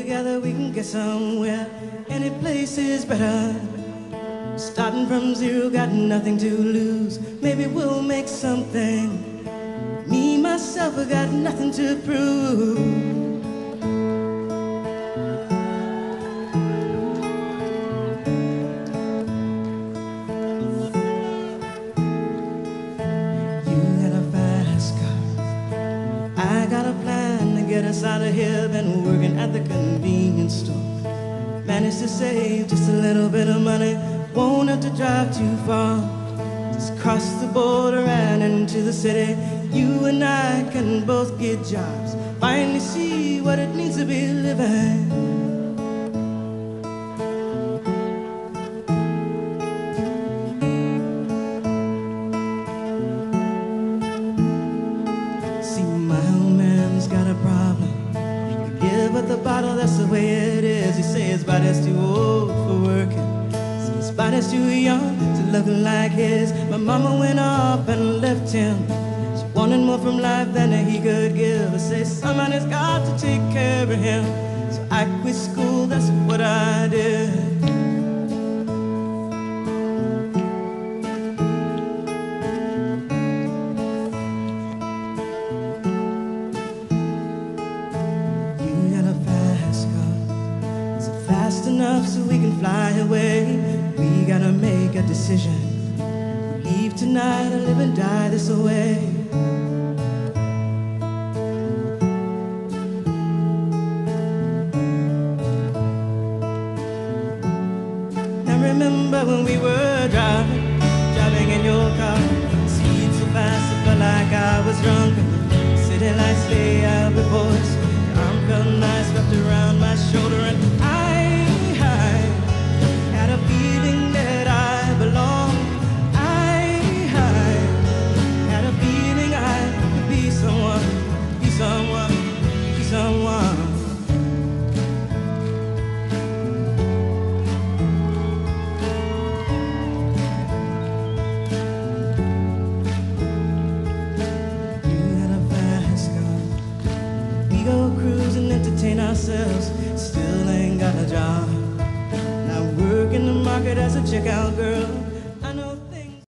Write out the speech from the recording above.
together we can get somewhere. Any place is better. Starting from zero, got nothing to lose. Maybe we'll make something. Me, myself, I got nothing to prove. I got a plan to get us out of here. Been working at the convenience store. Managed to save just a little bit of money. Won't have to drive too far. Just cross the border and into the city. You and I can both get jobs. Finally see what it means to be living. Got a problem. Give up the bottle, that's the way it is. He says his body's too old for working. So his body's too young to look like his. My mama went off and left him. She wanted more from life than he could give. I say somebody's got to take care of him. So I quit school, that's what I did. Fast enough so we can fly away. We gotta make a decision. Leave tonight or live and die this way. Now remember when we were driving in your car. Speed so fast it felt like I was drunk. City lights lay out before us. Your arm felt nice wrapped around my shoulder, and I had a feeling that I belonged. I had a feeling I could be someone, be someone, be someone. You had a fast car. We go cruise and entertain ourselves. Still ain't got a job. Work in the market as a checkout girl.